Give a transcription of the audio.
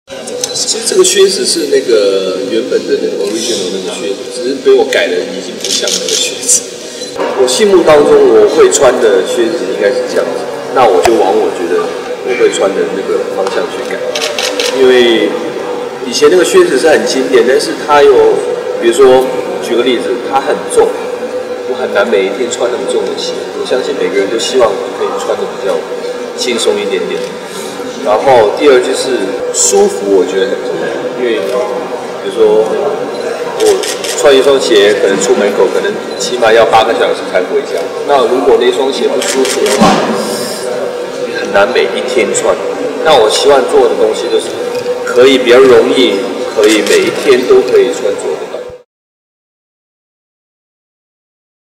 其实这个靴子是那个原本的那个 original 那个靴子，只是被我改了，已经不像那个靴子。我心目当中我会穿的靴子应该是这样子，那我就往我觉得我会穿的那个方向去改。因为以前那个靴子是很经典，但是它有，比如说举个例子，它很重，我很难每一天穿那么重的鞋。我相信每个人都希望可以穿的比较轻松一点点。然后第二就是舒服，我觉得很重要，因为比如说我穿一双鞋，可能出门口可能起码要8个小时才回家。那如果那双鞋不舒服的话，很难每一天穿。那我希望做的东西就是可以比较容易，可以每一天都可以穿着。